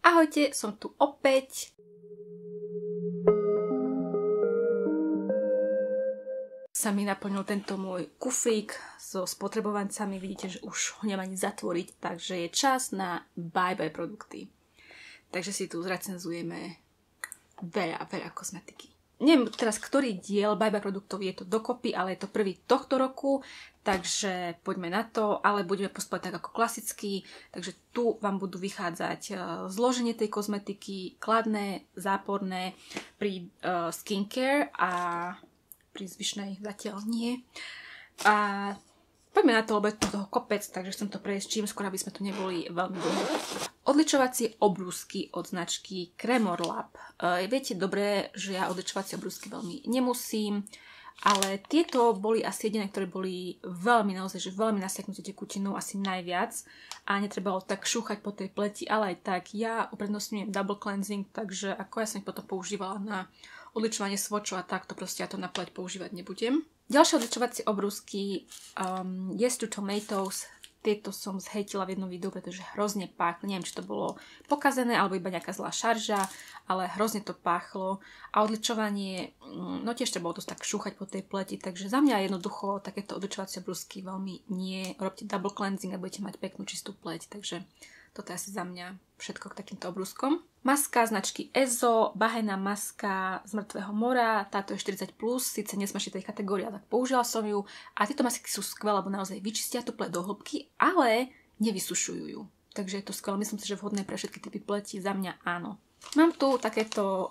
Ahojte, som tu opäť. Sa mi naplnil tento môj kufrík so spotrebovancami. Vidíte, že už ho nemá ani zatvoriť, takže je čas na bye-bye produkty. Takže si tu zrecenzujeme veľa kozmetiky. Neviem teraz, ktorý diel bye-bye produktov je to dokopy, ale je to prvý tohto roku, takže poďme na to, ale budeme postupovať tak ako klasicky, takže tu vám budú vychádzať zloženie tej kozmetiky, kladné, záporné pri skincare a pri zvyšnej zatiaľ nie. A poďme na to, lebo je toho kopec, takže chcem to prejsť čím skôr, aby sme tu neboli veľmi dlho. Odličovacie obrúsky od značky Cremor Lab. Viete dobre, že ja odličovacie obrúsky veľmi nemusím, ale tieto boli asi jediné, ktoré boli veľmi, naozaj, že veľmi nasiaknuté tekutinou, asi najviac. A netrebalo tak šúchať po tej pleti, ale aj tak ja uprednostňujem double cleansing, takže ako ja som ich potom používala na odličovanie svočov a tak, to proste ja to na pleť používať nebudem. Ďalšie odličovacie obrúsky Yes to Tomatoes. Tieto som zhejtila v jednom videu, pretože hrozne páchli. Neviem, či to bolo pokazené, alebo iba nejaká zlá šarža, ale hrozne to páchlo. A odličovanie, no tiež treba to tak šúchať po tej pleti, takže za mňa jednoducho takéto odličovacie obrúsky veľmi nie. Robte double cleansing a budete mať peknú čistú pleť, takže toto je asi za mňa všetko k takýmto obrúskom. Maska značky Ezo, bahená maska z mŕtvého mora, táto je 40+, síce nesmaží tej kategórie, ale tak použila som ju. A tieto masky sú skvelé, lebo naozaj vyčistia tú pleť do hĺbky, ale nevysušujú ju. Takže je to skvelé, myslím si, že vhodné pre všetky typy pleti, za mňa áno. Mám tu takéto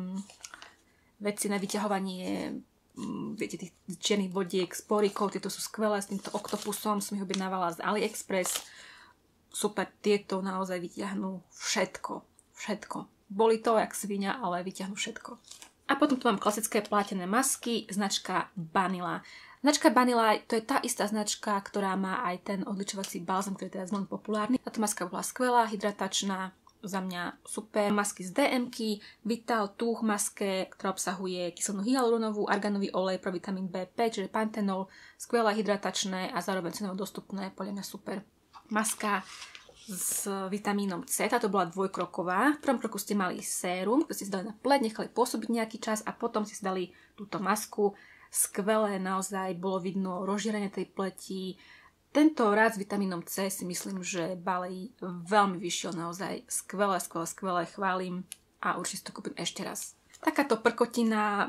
veci na vyťahovanie, viete, tých čiernych bodiek, sporikov, tieto sú skvelé, s týmto oktopusom som ich objednávala z AliExpress. Super, tieto naozaj vyťahnú všetko. Boli to jak svinia, ale vyťahnú všetko. A potom tu mám klasické plátené masky, značka Banila. Značka Banila, to je tá istá značka, ktorá má aj ten odličovací balzam, ktorý je teraz veľmi populárny. Táto maska bola skvelá, hydratačná, za mňa super. Masky z DM-ky, Vital Tuch maske, ktorá obsahuje kyselinu hyaluronovú, arganový olej, provitamín B5, čiže pantenol, skvelé, hydratačné a zároveň cenovo dostupné, podľa mňa super. Maska s vitamínom C, táto bola dvojkroková. V prvom kroku ste mali sérum, ktoré ste si dali na pleť, nechali pôsobiť nejaký čas a potom ste si dali túto masku. Skvelé, naozaj bolo vidno rozžírenie tej pleti. Tento rád s vitamínom C si myslím, že Balei veľmi vyšiel, naozaj skvelé, chválim a určite si to kúpim ešte raz. Takáto prkotina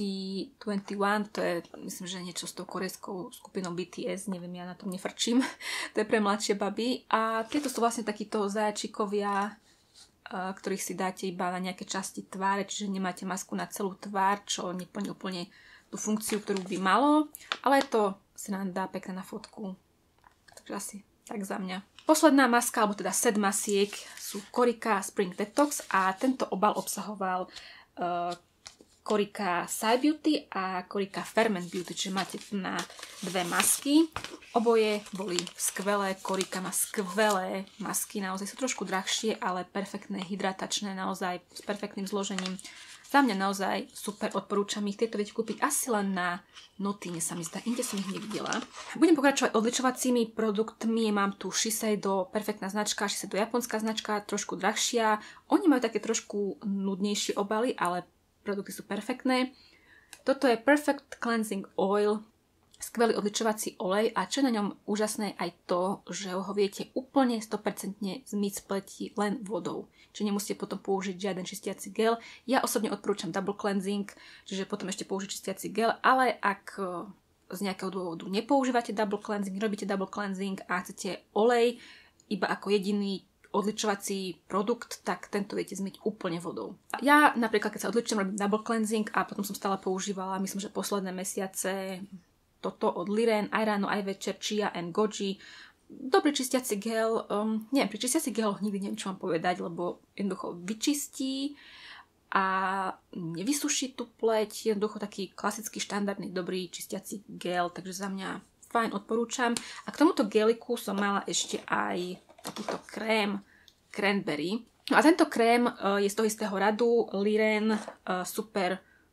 BT21, to je, myslím, že niečo s tou korejskou skupinou BTS, neviem, ja na tom nefrčím, to je pre mladšie baby. A tieto sú vlastne takíto zajačikovia, ktorých si dáte iba na nejaké časti tváre, čiže nemáte masku na celú tvár, čo neplní úplne tú funkciu, ktorú by malo, ale to si nám dá pekne na fotku, takže asi tak za mňa. Posledná maska, alebo teda set masiek sú Corica Spring Detox a tento obal obsahoval Corica Side Beauty a Corica Ferment Beauty, čiže máte tu na dve masky. Oboje boli skvelé, Corica má skvelé masky, naozaj sú trošku drahšie, ale perfektné, hydratačné, naozaj s perfektným zložením. Za mňa naozaj super, odporúčam ich. Tieto viete kúpiť asi len na Notine, sa mi zdá, inde som ich nevidela. Budem pokračovať odličovacími produktmi, mám tu Shiseido, perfektná značka, Shiseido japonská značka, trošku drahšia. Oni majú také trošku nudnejšie obaly, ale produkty sú perfektné. Toto je Perfect Cleansing Oil, skvelý odličovací olej a čo je na ňom úžasné aj to, že ho viete úplne 100% zmyť z pleti len vodou. Čiže nemusíte potom použiť žiaden čistiaci gel. Ja osobne odporúčam double cleansing, čiže potom ešte použiť čistiaci gel, ale ak z nejakého dôvodu nepoužívate double cleansing, robíte double cleansing a chcete olej iba ako jediný odličovací produkt, tak tento viete zmyť úplne vodou. Ja napríklad, keď sa odličujem, robím double cleansing a potom som stále používala, myslím, že posledné mesiace toto od Liren, aj ráno, aj večer, Chia and Goji. Dobrý čistiaci gel, neviem, pri čistiaci geloch nikdy neviem, čo mám povedať, lebo jednoducho vyčistí a nevysuší tú pleť, jednoducho taký klasický, štandardný, dobrý čistiaci gel, takže za mňa fajn, odporúčam. A k tomuto geliku som mala ešte aj takýto krém Cranberry. No a tento krém je z toho istého radu Liren Super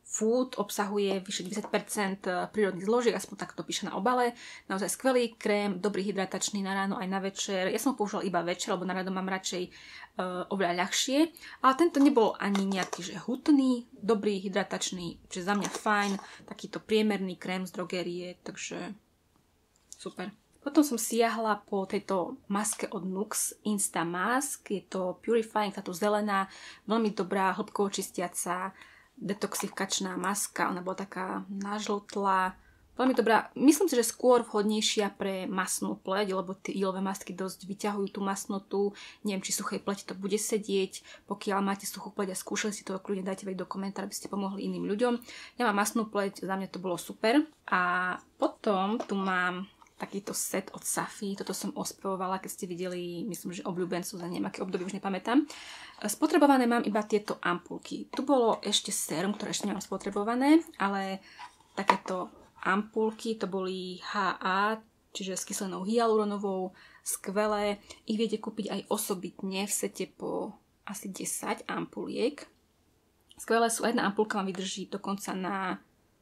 food, obsahuje vyše 10% prírodných zložiek, aspoň takto píše na obale. Naozaj skvelý krém, dobrý hydratačný na ráno aj na večer. Ja som ho používal iba večer, lebo na ráno mám radšej oveľa ľahšie. Ale tento nebol ani nejaký že hutný, dobrý, hydratačný, čiže za mňa fajn. Takýto priemerný krém z drogérie, takže super. Potom som siahla po tejto maske od NUX Insta Mask. Je to Purifying, táto zelená, veľmi dobrá, hĺbkovo čistiaca, detoxifikačná maska. Ona bola taká nažltlá, veľmi dobrá. Myslím si, že skôr vhodnejšia pre masnú pleť, lebo tie ilové masky dosť vyťahujú tú masnotu. Neviem, či suchej pleti to bude sedieť. Pokiaľ máte suchú pleť a skúšali si to, kľudne dajte vedieť do komentára, aby ste pomohli iným ľuďom. Ja mám masnú pleť, za mňa to bolo super. A potom tu mám takýto set od Safi. Toto som ospevovala, keď ste videli, myslím, že obľúbencu za nejaké obdobie, už nepamätám. Spotrebované mám iba tieto ampulky. Tu bolo ešte sérum, ktoré ešte nemám spotrebované, ale takéto ampulky, to boli HA, čiže s kyselinou hyaluronovou, skvelé. Ich viete kúpiť aj osobitne v sete po asi 10 ampuliek. Skvelé sú, jedna ampulka vám vydrží dokonca na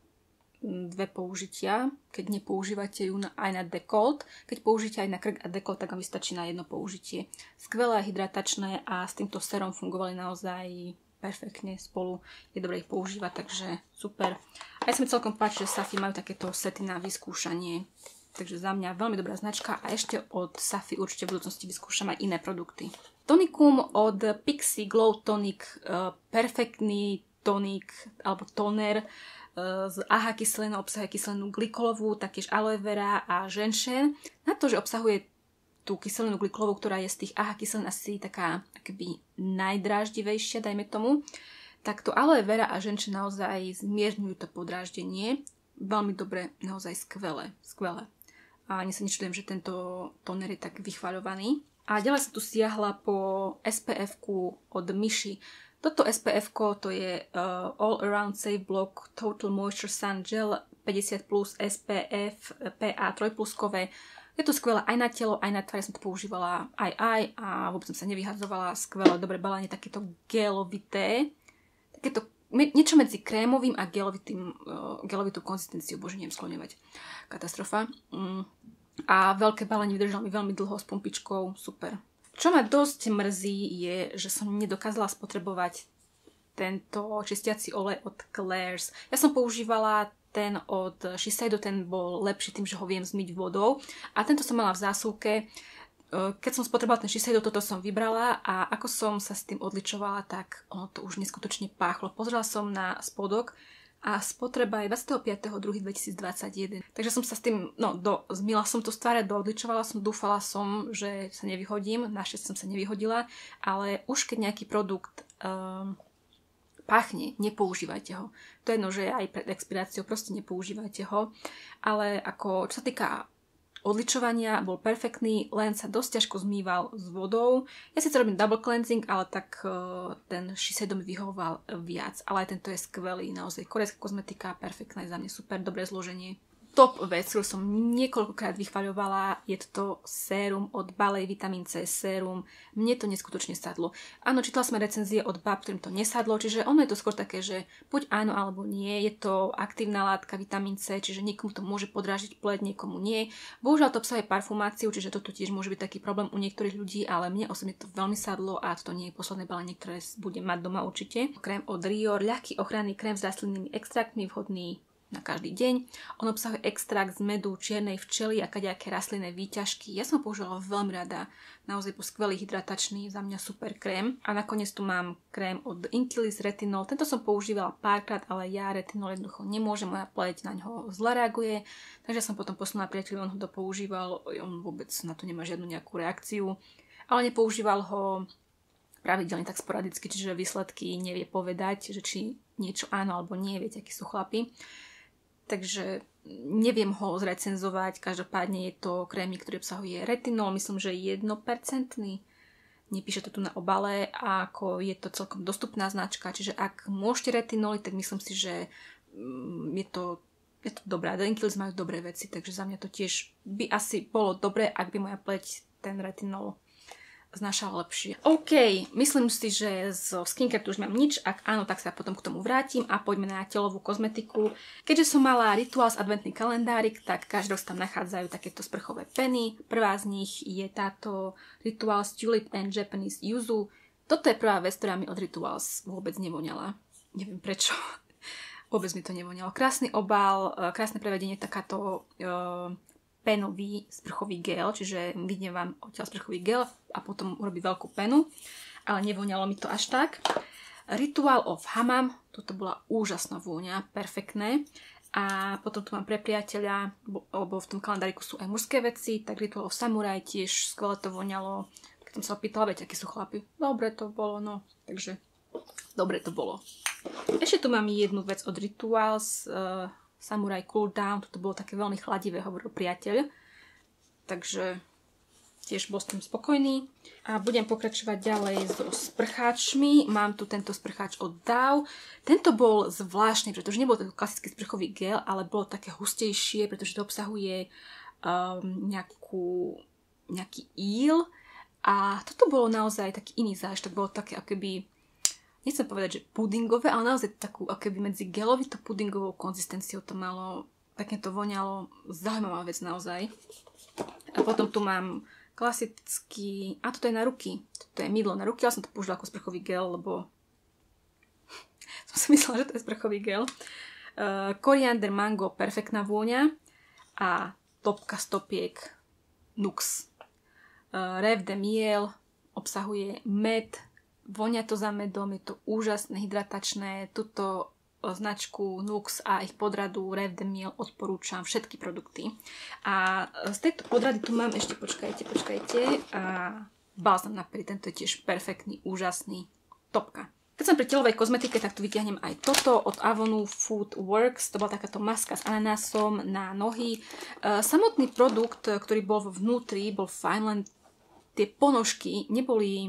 2 použitia, keď nepoužívate ju aj na dekolt. Keď použijete aj na krk a dekolt, tak vám vystačí na jedno použitie. Skvelé, hydratačné a s týmto sérom fungovali naozaj perfektne spolu. Je dobré ich používať, takže super. A ja sa mi celkom páči, že Safi majú takéto sety na vyskúšanie. Takže za mňa veľmi dobrá značka a ešte od Safi určite v budúcnosti vyskúšam aj iné produkty. Tonikum od Pixi Glow Tonic, perfektný tonik alebo toner z AHA kyselinou, obsahuje kyselinu glykolovú, taktiež aloe vera a ženšen. Na to, že obsahuje tú kyselinu glykolovú, ktorá je z tých AHA kyselín asi taká akoby najdráždivejšia, dajme tomu, tak to aloe vera a ženšen naozaj zmierňujú to podráždenie. Veľmi dobre, naozaj skvelé. A ani sa nečudujem, že tento toner je tak vychvaľovaný. A ďalej som tu siahla po SPF-ku od Myši. Toto SPF-ko to je All Around Safe Block Total Moisture Sun Gel 50 plus SPF PA 3+-kové. Je to skvelé aj na telo, aj na tvár. Som to používala aj a vôbec som sa nevyhadzovala. Skvelé, dobré balenie, takéto gelovité. Takéto niečo medzi krémovým a gelovitou konzistenciou. Bože, neviem skloňovať. Katastrofa. A veľké balenie vydržalo mi veľmi dlho s pumpičkou. Super. Čo ma dosť mrzí je, že som nedokázala spotrebovať tento čistiaci olej od Klairs. Ja som používala ten od Shiseido, ten bol lepší tým, že ho viem zmyť vodou. A tento som mala v zásuvke. Keď som spotrebovala ten Shiseido, toto som vybrala a ako som sa s tým odličovala, tak ono to už neskutočne páchlo. Pozrela som na spodok a spotreba je 25.2.2021. Takže som sa s tým, zmila som to z tváre, doodličovala som, dúfala som, že sa nevyhodím. Našťastie som sa nevyhodila, ale už keď nejaký produkt páchne, nepoužívajte ho. To je jedno, že aj pred expiráciou, proste nepoužívajte ho. Ale ako, čo sa týka odličovania, bol perfektný, len sa dosť ťažko zmýval s vodou. Ja síce robím double cleansing, ale tak ten Shiseido mi vyhovoval viac. Ale aj tento je skvelý, naozaj korejská kozmetika, perfektná, je za mňa super, dobré zloženie. Top vec, ktorú som niekoľkokrát vychvaľovala, je to sérum od Balej, vitamín C sérum. Mne to neskutočne sadlo. Áno, čítala sme recenzie od bab, ktorým to nesadlo, čiže ono je to skôr také, že buď áno alebo nie. Je to aktívna látka vitamín C, čiže niekomu to môže podrážiť pleť, niekomu nie. Bohužiaľ to obsahuje parfumáciu, čiže toto tiež môže byť taký problém u niektorých ľudí, ale mne osobne to veľmi sadlo a to nie je posledné balenie, ktoré budem mať doma určite. Krém od Rio, ľahký ochranný krém s rastlinnými extraktmi, vhodný na každý deň. On obsahuje extrakt z medu, čiernej včely a kadejaké rastlinné výťažky. Ja som ho používala veľmi rada. Naozaj po skvelý hydratačný, za mňa super krém. A nakoniec tu mám krém od Inkilis Retinol. Tento som používala párkrát, ale ja retinol jednoducho nemôžem, moja pleť na ňo zle reaguje. Takže som potom posunula priateľu, on ho to používal, on vôbec na to nemá žiadnu nejakú reakciu. Ale nepoužíval ho pravidelne, tak sporadicky, čiže výsledky nevie povedať, že či niečo áno alebo nie, viete, akí sú chlapi. Takže neviem ho zrecenzovať, každopádne je to krémik, ktorý obsahuje retinol, myslím, že 1%. Nepíše to tu na obale a ako je to celkom dostupná značka, čiže ak môžete retinoly, tak myslím si, že je to dobré. Inkilis majú dobré veci, takže za mňa to tiež by asi bolo dobré, ak by moja pleť ten retinol znášala lepšie. OK, myslím si, že zo skincare tu už mám nič. Ak áno, tak sa potom k tomu vrátim a poďme na telovú kozmetiku. Keďže som mala Rituals adventný kalendárik, tak každý rok tam nachádzajú takéto sprchové peny. Prvá z nich je táto Rituals Tulip and Japanese Yuzu. Toto je prvá vec, ktorá mi od Rituals vôbec nevoňala. Neviem prečo. Vôbec mi to nevoňalo. Krásny obal, krásne prevedenie, takáto penový sprchový gel, čiže vidím vám odtiaľ sprchový gel a potom urobí veľkú penu, ale nevoňalo mi to až tak. Ritual of Hammam, toto bola úžasná vôňa, perfektné. A potom tu mám pre priateľa, lebo v tom kalendáriku sú aj mužské veci, tak Ritual of Samurai tiež skvelé to voňalo. Keď som sa opýtala, viete, akí sú chlapi? Dobre to bolo, no, takže dobre to bolo. Ešte tu mám jednu vec od Rituals, Samurai Cool Down, toto bolo také veľmi chladivé, hovoril priateľ. Takže tiež bol s tým spokojný. A budem pokračovať ďalej so sprcháčmi. Mám tu tento sprcháč od Dove. Tento bol zvláštny, pretože nebol ten klasický sprchový gel, ale bolo také hustejšie, pretože to obsahuje nejaký íl. A toto bolo naozaj taký iný zážitok. Bolo také akoby, nechcem povedať, že pudingové, ale naozaj takú akoby medzi gelovito pudingovou konzistenciou to malo, pekne to voňalo, zaujímavá vec naozaj. A potom tu mám klasický, a toto je na ruky, toto je mydlo na ruky, ale som to použila ako sprchový gel, lebo som si myslela, že to je sprchový gel. Koriander mango, perfektná vôňa a topka stopiek Nux. Rêve de miel obsahuje med, vonia to za medom, je to úžasné, hydratačné. Tuto značku Nux a ich podradu Rêve de Miel odporúčam, všetky produkty. A z tejto podrady tu mám ešte, počkajte, a balzam na pery, tento je tiež perfektný, úžasný, topka. Keď som pri telovej kozmetike, tak tu vytiahnem aj toto od Avonu Food Works, to bola takáto maska s ananásom na nohy. Samotný produkt, ktorý bol vnútri, bol fajn, len tie ponožky neboli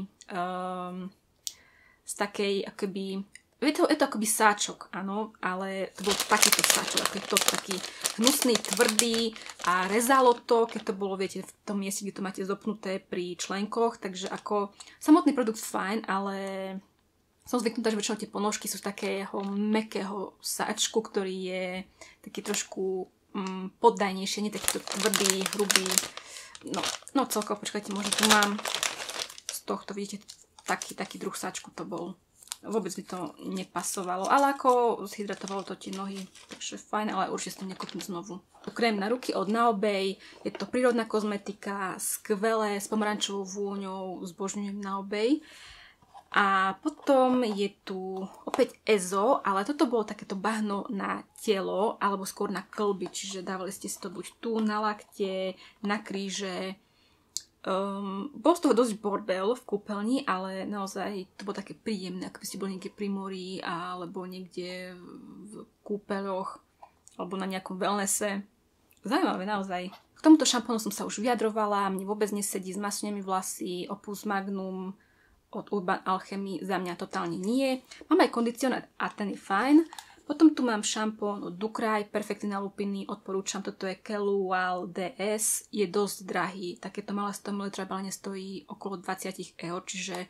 z takej, akoby, je to akoby sáčok, áno, ale to bol takýto sáčok, ako je to taký hnusný, tvrdý a rezalo to, keď to bolo, viete, v tom mieste, kde to máte zopnuté pri členkoch, takže ako samotný produkt fajn, ale som zvyknutá, že väčšinou tie ponožky sú z takého mäkkého sáčku, ktorý je taký trošku poddajnejší, nie takýto tvrdý, hrubý, no celkovo, počkajte, možno tu mám z tohto, vidíte, taký druh sáčku to bol. Vôbec mi to nepasovalo, ale ako zhydratovalo to tie nohy, takže fajn, ale určite s tým nekúpim znovu. Krém na ruky od Naobei, je to prírodná kozmetika, skvelé, s pomarančovou vôňou, zbožňujem Naobei. A potom je tu opäť EZO, ale toto bolo takéto bahno na telo, alebo skôr na kĺby, čiže dávali ste si to buď tu, na lakte, na kríže. Bol z toho dosť bordel v kúpeľni, ale naozaj to bolo také príjemné, ako by ste boli niekde pri mori, alebo niekde v kúpeľoch, alebo na nejakom wellnesse. Zaujímavé naozaj. K tomuto šampónu som sa už vyjadrovala, mne vôbec nesedí, zmasňuje mi vlasy, Opus Magnum od Urban Alchemy, za mňa totálne nie. Mám aj kondicionér a ten je fajn. Potom tu mám šampón od Ducray, perfektný na lupiny, odporúčam, toto je Kelual DS, je dosť drahý, takéto malé 100 ml balenie stojí okolo 20 €, čiže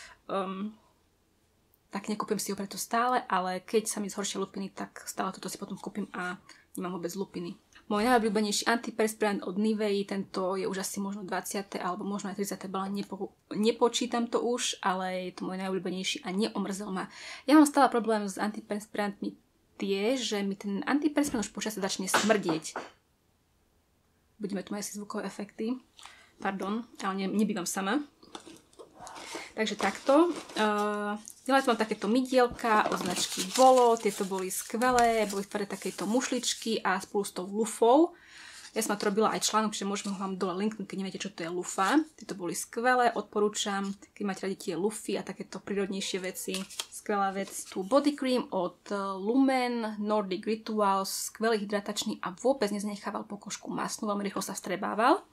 tak nekúpim si ho preto stále, ale keď sa mi zhoršia lupiny, tak stále toto si potom kúpim a nemám vôbec lupiny. Môj najobľúbenejší antiperspirant od Nivei, tento je už asi možno 20. alebo možno aj 30. balenie, nepočítam to už, ale je to môj najobľúbenejší a neomrzel ma. Ja mám stále problém s antiperspirantmi tie, že mi ten antiperspirant už počasie začne smrdieť. Budeme tu mať asi zvukové efekty. Pardon, ale nebývam sama. Takže takto. Ďalej tu mám takéto mydielka od značky Volo. Tieto boli skvelé, boli v tvare takejto mušličky a spolu s tou lufou. Ja som to robila aj článok, čiže môžeme ho vám dole linknúť, keď neviete, čo to je lufa. Tieto boli skvelé, odporúčam, keď máte radi tie lufy a takéto prírodnejšie veci. Skvelá vec. Tu body cream od Lumen, Nordic Rituals, skvelý hydratačný a vôbec neznechával pokožku masnú, veľmi rýchlo sa vstrebával.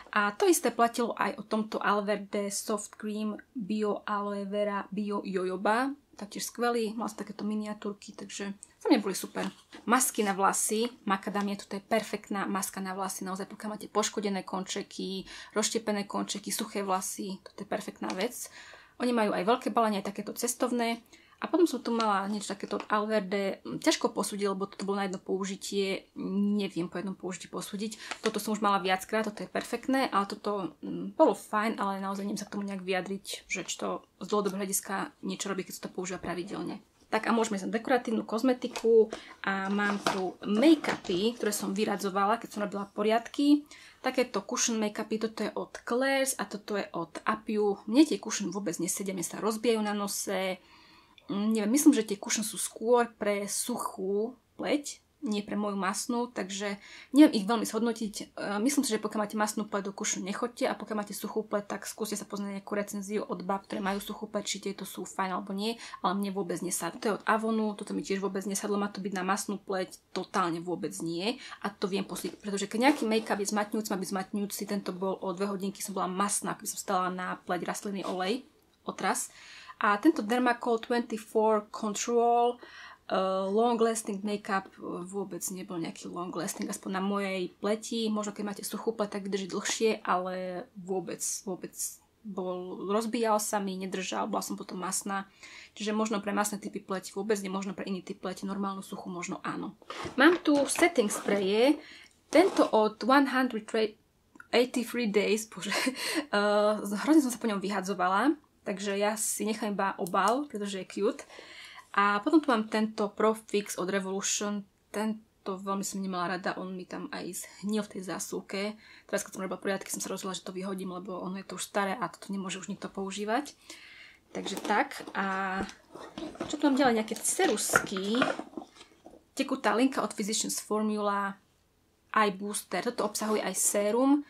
A to isté platilo aj o tomto Alverde Soft Cream Bio Aloe Vera Bio Jojoba. Taktiež skvelý, mal som takéto miniatúrky, takže za mňa boli super. Masky na vlasy, Macadamia, toto je perfektná maska na vlasy, naozaj pokiaľ máte poškodené končeky, rozštepené končeky, suché vlasy, toto je perfektná vec. Oni majú aj veľké balenie, aj takéto cestovné. A potom som tu mala niečo takéto od Alverde, ťažko posúdiť, lebo toto bolo na jedno použitie, neviem po jednom použití posúdiť. Toto som už mala viackrát, toto je perfektné, ale toto bolo fajn, ale naozaj neviem sa k tomu nejak vyjadriť, že či to z dlhodobého hľadiska niečo robí, keď sa to používa pravidelne. Tak a môžeme ísť na dekoratívnu kozmetiku a mám tu make-upy, ktoré som vyradzovala, keď som robila poriadky. Takéto cushion make-upy, toto je od Claire's a toto je od Apiu. Mne tie cushion vôbec nesedia, mne sa rozbijajú na nose. Neviem, myslím, že tie cushion sú skôr pre suchú pleť, nie pre moju masnú, takže neviem ich veľmi zhodnotiť. Myslím si, že pokiaľ máte masnú pleť, do cushion nechoďte a pokiaľ máte suchú pleť, tak skúste sa pozrieť nejakú recenziu od bab, ktoré majú suchú pleť, či tieto sú fajn alebo nie, ale mne vôbec nesadlo. To je od Avonu, toto mi tiež vôbec nesadlo, má to byť na masnú pleť, totálne vôbec nie a to viem posúdiť, pretože keď nejaký make-up je zmatňujúci, má byť zmatňujúci, tento bol o 2 hodinky, som bola masná, keby som stala na pleť rastlinný olej, otras. A tento Dermacol 24 Control Long Lasting Makeup vôbec nebol nejaký long lasting, aspoň na mojej pleti. Možno keď máte suchú pleť, tak vydrží dlhšie, ale vôbec rozbíjal sa mi, nedržal, bola som potom masná. Čiže možno pre masné typy pleti vôbec nie, možno pre iný typ pleti, normálnu suchú možno áno. Mám tu setting spraye, tento od 183 days, bože, hrozne som sa po ňom vyhadzovala. Takže ja si nechám iba obal, pretože je cute. A potom tu mám tento Profix od Revolution. Tento veľmi som nemala rada, on mi tam aj zhnil v tej zásuvke. Teraz, keď som robila poriadky, som sa rozhodla, že to vyhodím, lebo ono je to už staré a toto nemôže už nikto používať. Takže tak. A čo tu mám ďalej? Nejaké cerusky. Tekutá linka od Physicians Formula Eye Booster. Toto obsahuje aj sérum.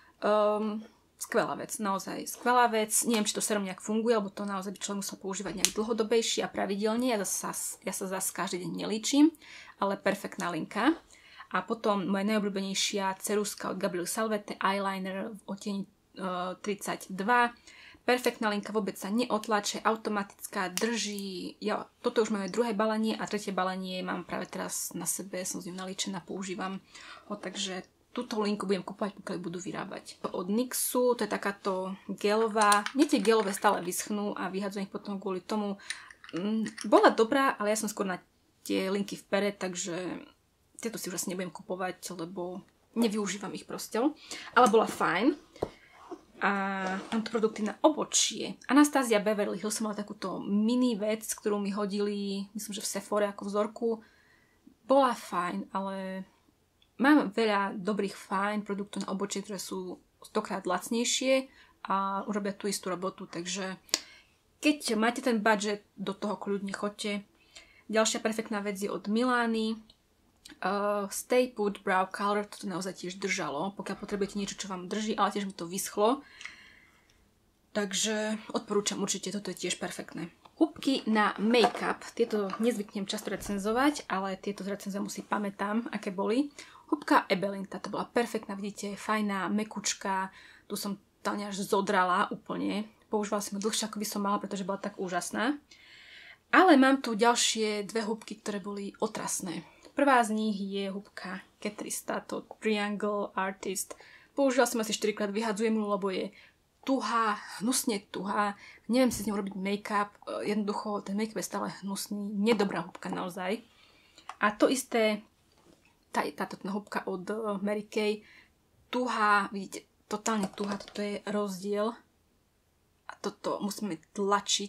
Skvelá vec, naozaj skvelá vec. Neviem, či to sérum nejak funguje, lebo to naozaj by človek musel používať nejak dlhodobejšie a pravidelne. Ja sa zase každý deň nelíčim, ale perfektná linka. A potom moja najobľúbenejšia ceruska od Gabriely Salvete, eyeliner v odtieni 32. Perfektná linka, vôbec sa neotlače, automatická, drží. Toto už máme druhé balenie a tretie balenie mám práve teraz na sebe, som z ňou nalíčená, používam ho, takže túto linku budem kúpať, pokiaľ budú vyrábať. Od NYXu, to je takáto gelová. Nie tie gelové stále vyschnú a vyhadzujem ich potom kvôli tomu. Bola dobrá, ale ja som skôr na tie linky vpere, takže tieto si už asi nebudem kupovať, lebo nevyužívam ich proste. Ale bola fajn. A mám tu produkty na obočie. Anastasia Beverly Hills mala takúto mini vec, ktorú mi hodili, myslím, že v Sephore ako vzorku. Bola fajn, ale mám veľa dobrých fajn produktov na obočie, ktoré sú 100-krát lacnejšie a urobia tú istú robotu, takže keď máte ten budget, do toho kľudne choďte. Ďalšia perfektná vec je od Milány. Stay Put Brow Color, toto naozaj tiež držalo, pokiaľ potrebujete niečo, čo vám drží, ale tiež mi to vyschlo. Takže odporúčam určite, toto je tiež perfektné. Húbky na make-up, tieto nezvyknem často recenzovať, ale tieto z recenzujem si pamätám, aké boli. Húbka Ebelin, táto bola perfektná, vidíte, fajná, mekučka, tu som tam až zodrala úplne. Používala som ju dlhšie, ako by som mala, pretože bola tak úžasná. Ale mám tu ďalšie dve húbky, ktoré boli otrasné. Prvá z nich je húbka Catrice, táto Triangle Artist. Používala som asi 4-krát, vyhadzujem ju, lebo je tuhá, hnusne tuhá. Neviem si s ňou robiť make-up, jednoducho ten make-up je stále hnusný, nedobrá húbka naozaj. A to isté táto húbka od Mary Kay, tuhá, vidíte, totálne tuhá, toto je rozdiel a toto musíme tlačiť,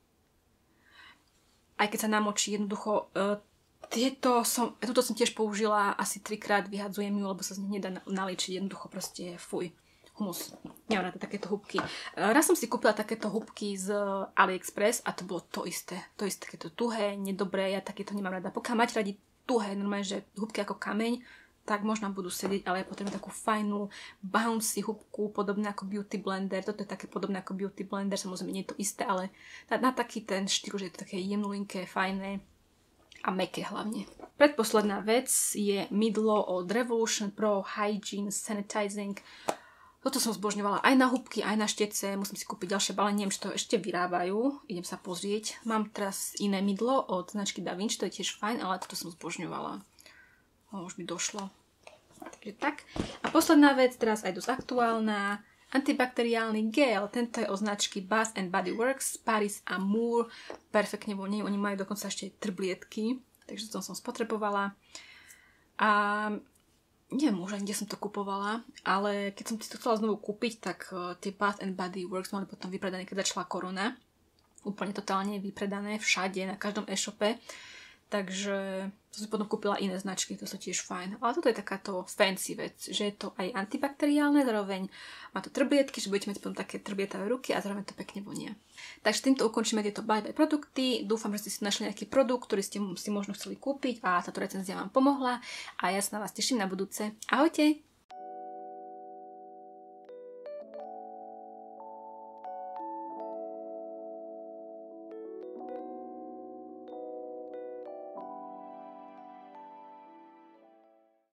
aj keď sa namočí, jednoducho tuto som tiež použila asi 3-krát, vyhadzujem ju, lebo sa z nich nedá naliečiť, jednoducho proste fuj, humus, nemám rada takéto húbky. Raz som si kúpila takéto húbky z AliExpress a to bolo to isté, takéto tuhé, nedobré, ja takéto nemám rada. Pokiaľ máte radi tuhé, normálne, že húbky ako kameň, tak možno budú sedieť, ale ja potrebujem takú fajnú bouncy húbku, podobné ako Beauty Blender. Toto je také podobné ako Beauty Blender, samozrejme nie je to isté, ale na taký ten štýl, že je to také jemnulinké, fajné a mäkké hlavne. Predposledná vec je mydlo od Revolution Pro Hygiene Sanitizing Toto som zbožňovala aj na húbky, aj na štece. Musím si kúpiť ďalšie balenie, neviem, či to ešte vyrábajú. Idem sa pozrieť. Mám teraz iné mydlo od značky Da Vinci, to je tiež fajn, ale toto som zbožňovala. Už mi došlo. Takže tak. A posledná vec, teraz aj dosť aktuálna. Antibakteriálny gel. Tento je od značky Bath & Body Works, Paris Amour. Perfektne vonie. Oni majú dokonca ešte trblietky. Takže to som spotrebovala. A neviem už, kde som to kupovala, ale keď som si to chcela znovu kúpiť, tak tie Bath & Body Works mali potom vypredané, keď začala korona. Úplne totálne vypredané všade, na každom e-shope. Takže som si potom kúpila iné značky, to sú tiež fajn. Ale toto je takáto fancy vec, že je to aj antibakteriálne, zároveň má to trblietky, že budete mať potom také trblietavé ruky a zároveň to pekne vonia. Takže týmto ukončíme tieto bye produkty. Dúfam, že ste si našli nejaký produkt, ktorý ste si možno chceli kúpiť a táto recenzia vám pomohla. A ja sa na vás teším na budúce. Ahojte!